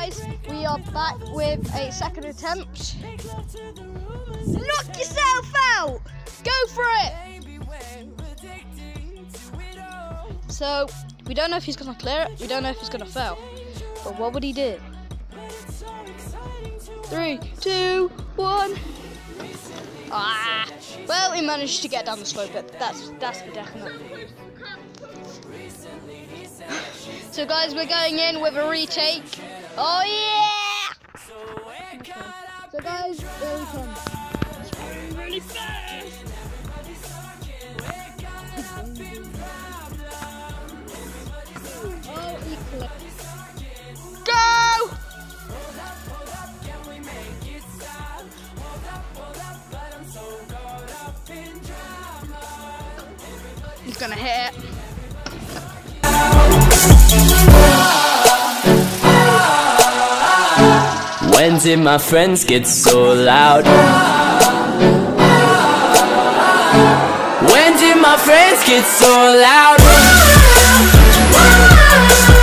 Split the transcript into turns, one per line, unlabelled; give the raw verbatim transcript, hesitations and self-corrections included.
guys, we are back with a second attempt. Knock yourself out! Go for it! So, we don't know if he's gonna clear it, we don't know if he's gonna fail. But what would he do? Three, two, one. Ah! Well, he managed to get down the slope, but that's, that's for definite. So guys, we're going in with a retake. Oh yeah! Okay. So guys, here we come. It's really fast. Oh, he clipped. Go! He's gonna hit it.
When did my friends get so loud? When did my friends get so loud?